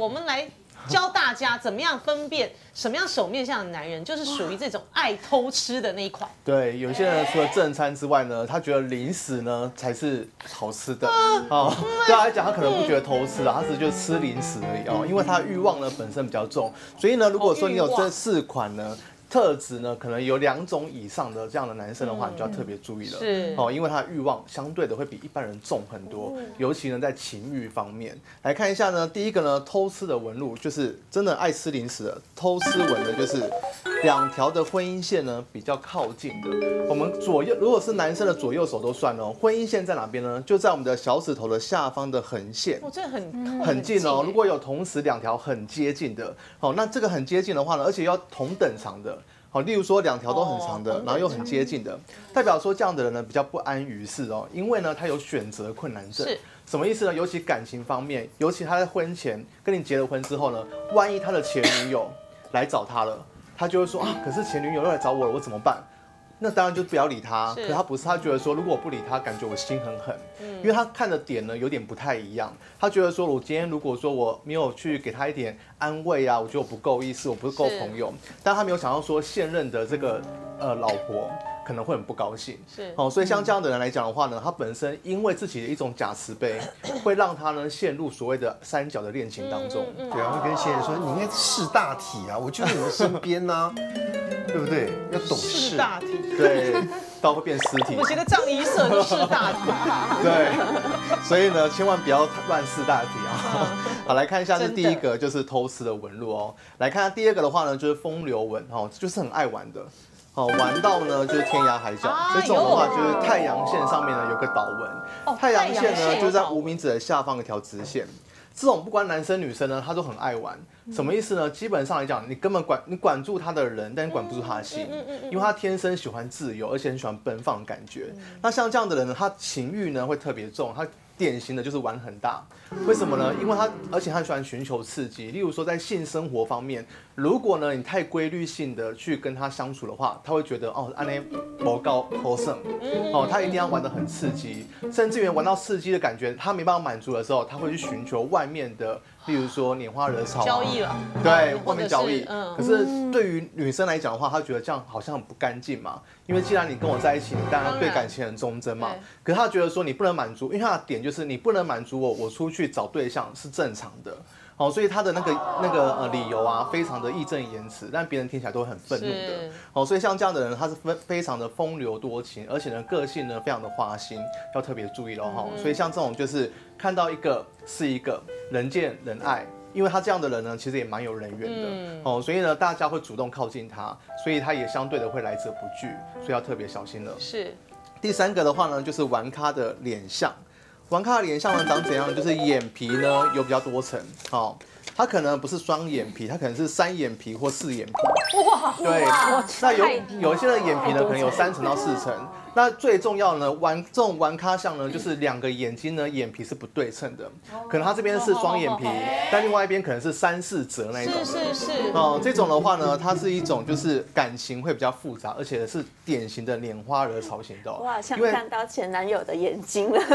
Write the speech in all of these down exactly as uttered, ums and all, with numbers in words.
我们来教大家怎么样分辨什么样手面相的男人，就是属于这种爱偷吃的那一款。 对，有些人除了正餐之外呢，他觉得零食呢才是好吃的。哦，对他来讲，他可能不觉得偷吃啊，他只是就吃零食而已哦，因为他的欲望呢本身比较重，所以呢，如果说你有这四款呢。特质呢，可能有两种以上的这样的男生的话，你就要特别注意了。 是哦，因为他的欲望相对的会比一般人重很多，尤其呢在情欲方面。来看一下呢，第一个呢，偷吃的纹路，就是真的爱吃零食的，偷吃纹的就是两条的婚姻线呢比较靠近的。我们左右如果是男生的左右手都算哦，婚姻线在哪边呢？就在我们的小指头的下方的横线。 哦，这很很近哦。如果有同时两条很接近的，哦，那这个很接近的话呢，而且要同等长的。好，例如说两条都很长的，然后又很接近的，代表说这样的人呢比较不安于世哦，因为呢他有选择困难症。 是什么意思呢？尤其感情方面，尤其他在婚前跟你结了婚之后呢，万一他的前女友来找他了，他就会说啊，可是前女友又来找我了，我怎么办？那当然就不要理他。可是他不是，他觉得说，如果我不理他，感觉我心很狠，因为他看的点呢有点不太一样。他觉得说，我今天如果说我没有去给他一点安慰啊，我觉得我不够意思，我不是够朋友。但他没有想到说，现任的这个呃老婆可能会很不高兴。 是哦，所以像这样的人来讲的话呢，他本身因为自己的一种假慈悲，会让他呢陷入所谓的三角的恋情当中。 对啊，会跟先生说，你应该识大体啊，我就在你的身边呐、啊。对不对？要懂事。 是大体， 对，到会变尸体。 我觉得葬仪社就是大体。 对，所以呢，千万不要乱试大体啊。好，来看一下，这第一个就是偷吃的纹路哦。来看下第二个的话呢，就是风流纹哦，就是很爱玩的。哦，玩到呢就是天涯海角，这种的话就是太阳线上面呢有个岛纹，太阳线呢就在无名指的下方一条直线。这种不管男生女生呢，他都很爱玩。什么意思呢？基本上来讲，你根本管你管住他的人，但你管不住他的心，因为他天生喜欢自由，而且很喜欢奔放的感觉。那像这样的人呢，他情欲呢会特别重，他典型的就是玩很大。为什么呢？因为他而且他喜欢寻求刺激。例如说在性生活方面，如果呢你太规律性的去跟他相处的话，他会觉得哦，安内魔高头胜，哦，他一定要玩得很刺激，甚至于玩到刺激的感觉，他没办法满足的时候，他会去寻求外面的。例如说拈花惹草、啊， 交易了， 对，外面交易。 嗯、 可是对于女生来讲的话，她觉得这样好像很不干净嘛。因为既然你跟我在一起，你当然对感情很忠贞嘛。可是她觉得说你不能满足，因为她的点就是你不能满足我，我出去找对象是正常的。哦，所以他的那个那个呃理由啊，非常的义正言辞，但别人听起来都会很愤怒的。哦，所以像这样的人，他是非非常的风流多情，而且呢个性呢非常的花心，要特别注意了哈。所以像这种就是看到一个是一个，人见人爱。因为他这样的人呢，其实也蛮有人缘的、嗯、哦，所以呢，大家会主动靠近他，所以他也相对的会来者不拒，所以要特别小心了。 是。 第三个的话呢，就是玩咖的脸相。玩咖的脸相呢长怎样？就是眼皮呢有比较多层，哦，它可能不是双眼皮，它可能是三眼皮或四眼皮。哇，对，那有有一些的眼皮呢可能有三层到四层。那最重要呢，玩这种玩咖相呢，就是两个眼睛呢眼皮是不对称的，可能他这边是双眼皮，但另外一边可能是三四折那一种。 是是是。 哦，这种的话呢，它是一种就是感情会比较复杂，而且是典型的拈花惹草型的、哦。 我好像看到前男友的眼睛了。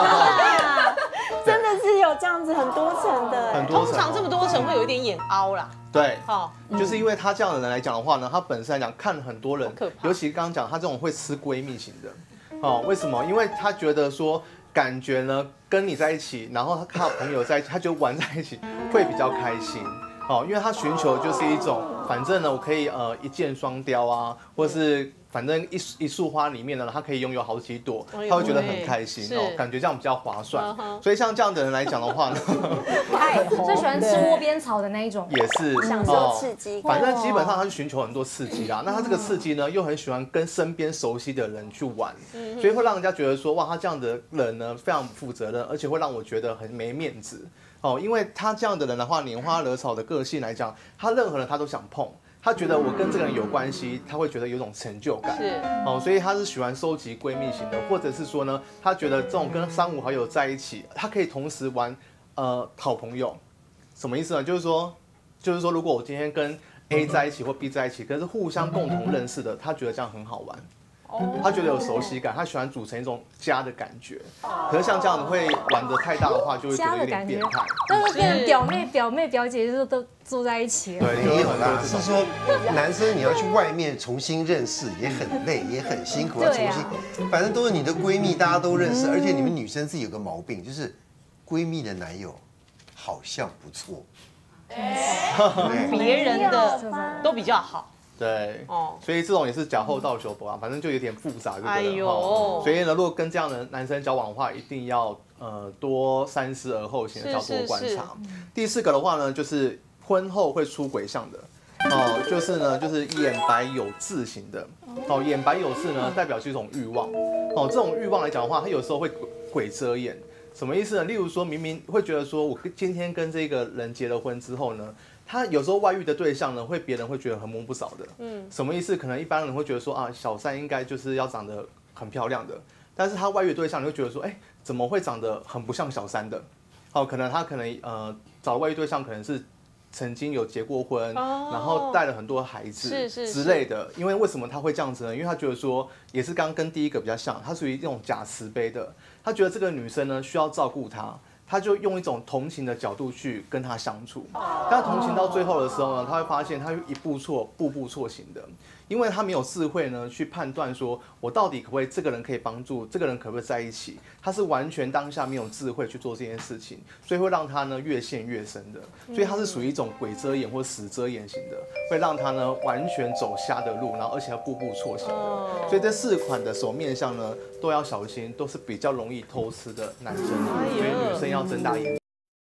真的是有这样子很多层的， 很多层。 通常这么多层会有一点眼凹啦。 对，哦，就是因为他这样的人来讲的话呢，他本身来讲看很多人，尤其刚刚讲他这种会吃闺蜜型的，哦，为什么？因为他觉得说感觉呢跟你在一起，然后他看朋友在一起，他就玩在一起会比较开心，哦，因为他寻求就是一种，反正呢我可以呃一箭双雕啊，或是。反正一一束花里面呢，他可以拥有好几朵，他会觉得很开心哦，感觉这样比较划算。所以像这样的人来讲的话呢， 太最喜欢吃窝边草的那一种， 也是享受刺激。 反正基本上他是寻求很多刺激啦。那他这个刺激呢，又很喜欢跟身边熟悉的人去玩，所以会让人家觉得说，哇，他这样的人呢非常负责任，而且会让我觉得很没面子哦。因为他这样的人的话，拈花惹草的个性来讲，他任何人他都想碰。他觉得我跟这个人有关系，他会觉得有种成就感， 是哦，所以他是喜欢收集闺蜜型的，或者是说呢，他觉得这种跟三五好友在一起，他可以同时玩呃好朋友，什么意思呢？就是说，就是说，如果我今天跟 A 在一起或 B 在一起，可是互相共同认识的，他觉得这样很好玩。 他觉得有熟悉感，他喜欢组成一种家的感觉。可是像这样会玩得太大的话，就会觉得有点变态。 就是变成表妹、表妹、表姐，就是都坐在一起了。 对， 没有啦，是说男生你要去外面重新认识，也很累，也很辛苦，要重新，反正都是你的闺蜜，大家都认识，而且你们女生自己有个毛病，就是闺蜜的男友好像不错， 别人的都比较好。 对， 哦所以这种也是假后到手不啊，反正就有点复杂，对不对？ 哎呦哦所以呢，如果跟这样的男生交往的话，一定要呃多三思而后行， 是要多观是察。第四个的话呢，就是婚后会出轨相的。哦，就是呢，就是眼白有痣型的。哦，眼白有痣呢，代表是一种欲望。哦，这种欲望来讲的话，它有时候会鬼鬼遮眼。什么意思呢？例如说明明会觉得说，我今天跟这个人结了婚之后呢，他有时候外遇的对象呢，会别人会觉得很摸不着的。嗯，什么意思？可能一般人会觉得说啊，小三应该就是要长得很漂亮的，但是他外遇的对象，你会觉得说，哎，怎么会长得很不像小三的？哦，可能他可能呃找外遇对象可能是曾经有结过婚， 哦然后带了很多孩子是是之类的。因为为什么他会这样子呢？因为他觉得说，也是刚刚跟第一个比较像，他属于这种假慈悲的。他觉得这个女生呢需要照顾他，他就用一种同情的角度去跟他相处。但同情到最后的时候呢，他会发现他一步错，步步错行的。因为他没有智慧呢，去判断说我到底可不可以，这个人可以帮助，这个人可不可以在一起，他是完全当下没有智慧去做这件事情，所以会让他呢越陷越深的，所以他是属于一种鬼遮眼或死遮眼型的，会让他呢完全走瞎的路，然后而且要步步错行的，所以这四款的手面相呢都要小心，都是比较容易偷吃的男生，所以女生要睁大眼睛。